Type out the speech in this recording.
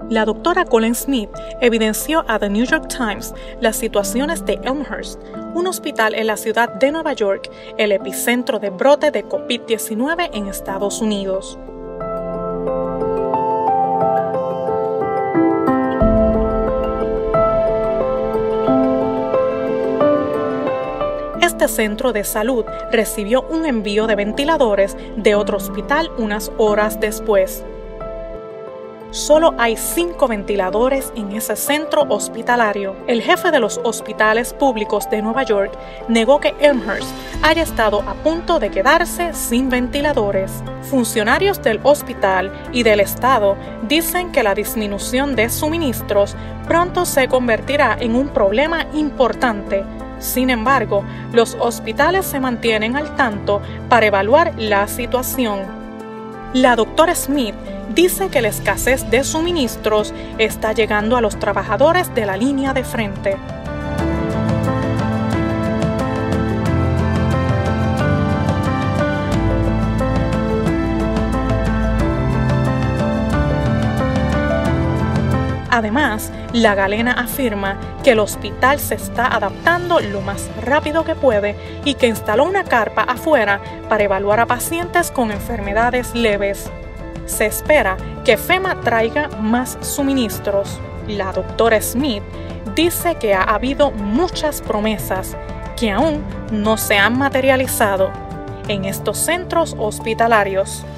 La doctora Colleen Smith evidenció a The New York Times las situaciones de Elmhurst, un hospital en la ciudad de Nueva York, el epicentro de brote de COVID-19 en Estados Unidos. Este centro de salud recibió un envío de ventiladores de otro hospital unas horas después. Solo hay 5 ventiladores en ese centro hospitalario. El jefe de los hospitales públicos de Nueva York negó que Elmhurst haya estado a punto de quedarse sin ventiladores. Funcionarios del hospital y del estado dicen que la disminución de suministros pronto se convertirá en un problema importante. Sin embargo, los hospitales se mantienen al tanto para evaluar la situación. La doctora Smith dice que la escasez de suministros está llegando a los trabajadores de la línea de frente. Además, la galena afirma que el hospital se está adaptando lo más rápido que puede y que instaló una carpa afuera para evaluar a pacientes con enfermedades leves. Se espera que FEMA traiga más suministros. La doctora Smith dice que ha habido muchas promesas que aún no se han materializado en estos centros hospitalarios.